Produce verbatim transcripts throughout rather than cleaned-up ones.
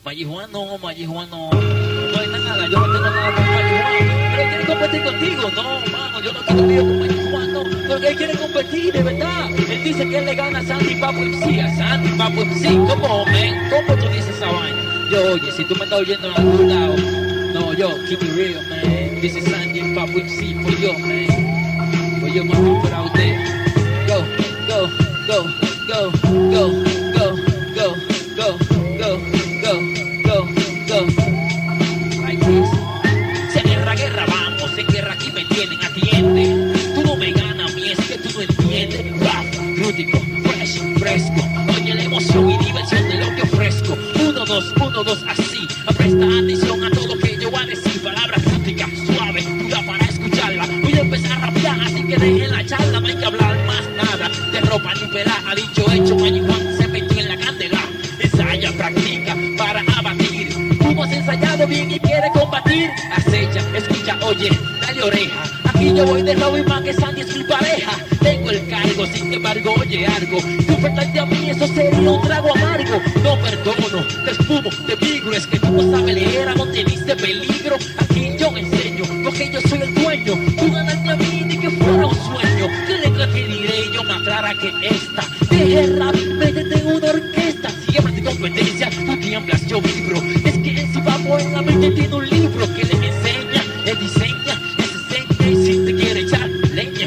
Marihuana no, marihuana no. No hay nada, yo no tengo nada con marihuana. Pero quiere competir contigo, no, mano, yo no quiero lío con marihuana, no. Porque él quiere competir, de verdad. Él dice que él le gana a Sandy Papo M C, a Sandy Papo M C. ¿Cómo, man? ¿Cómo tú dices esa vaina? Yo, oye, si tú me estás oyendo en algún lado, no, yo, keep it real, man. This is Sandy Papo M C for you, man. For you, my people out there. Go, go, go, go, go, go, go, go, go, go, go, go. Like this. Si en guerra, guerra vamos, en guerra aquí me tienen, atiende. Tú no me ganas a mí, es que tú no entiendes. Rap, rútico, fresh, fresco. Oye la emoción y diversión de lo que ofrezco. Uno, dos, uno, dos, así. Presta atención a todo lo que yo voy a decir. Palabras rústicas, suave, dura para escucharla. Voy a empezar a rapear, así que dejen la charla. No hay que hablar más nada de ropa ni pelar. Ha dicho hecho, marihuana se metió en la candela. Ensaya, practica para abatir. Tú no has ensayado bien y quieres combatir. Acecha, escucha, oye, dale oreja. Aquí yo voy de robo y más que Sandy es mi pareja. Tengo el cargo, sin embargo, oye algo. Tú enfrentarte a mí, eso sería un trago amargo. No perdono, te espumo, te migro. Es que tú no sabes leer, no teniste peligro. Aquí yo enseño, porque yo soy el dueño. Tú ganaste a mí, ni que fuera un sueño. ¿Qué letra que diré? Yo me aclara que esta. Deje rap, métete en una orquesta. Siempre de competencia, tú tiemblas, yo vibro. Es que en si vamos en la mente tiene un libro que le enseña, le diseña, le enseña. Y si te quiere echar leña,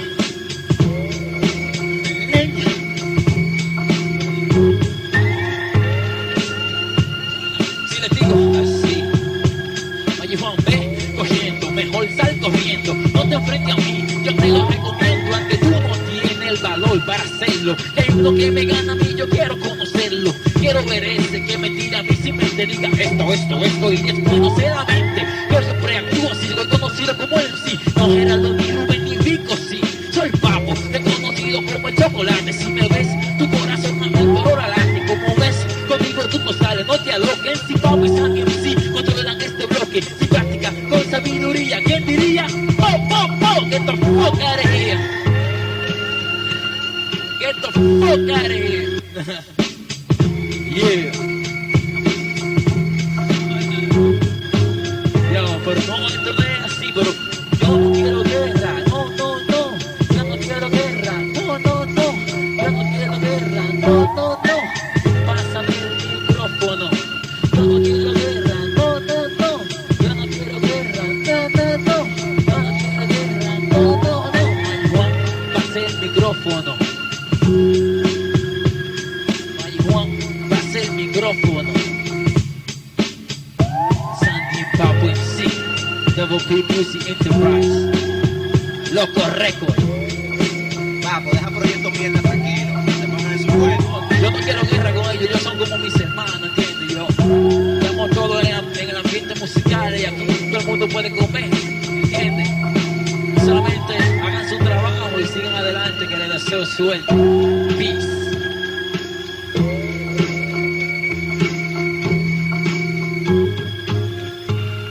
leña. Si le digo así, marihuana, ve cogiendo, mejor sal corriendo. No te enfrentes a mí, yo te lo recomiendo. Aunque tú no tienes el valor para hacerlo. Es lo que me gana a mí, yo quiero conocerlo. Quiero ver ese que me tira a mí, simplemente diga esto, esto, esto y después no sé la mente. Yo siempre actúo así, soy conocido como el sí. No Geraldo ni Rubén ni Vico, sí. Soy Papo, reconocido como el chocolate. Si me ves, tu corazón anda por adelante. Como ves, conmigo tú no sales, no te aloques. Si Papo y Sandy M C controlan este bloque. Si práctica con sabiduría, ¿quién diría? ¡Oh, oh, oh! ¡Get the fuck out of here! ¡Get the fuck out of here! Yeah. Yo, pero no, esto no es así, pero yo no quiero guerra, no, no, no, yo no quiero guerra, no, no, no, yo no quiero guerra, no, no, no, pásame el micrófono, yo no quiero guerra, no, no, no, yo no quiero guerra, no, no, no, yo no quiero guerra, no, no, no, marihuana, pase el micrófono. El micrófono. Sandy Papo M C, Double P Music Enterprise, Loco Record. Papo, deja proyecto mierda tranquilo, se pongan en su juego. Yo no quiero guerra con ellos, ellos son como mis hermanos, ¿entiendes? Yo estamos todos en, en el ambiente musical y aquí todo el mundo puede comer, ¿entiendes? Solamente hagan su trabajo y sigan adelante, que les deseo suerte.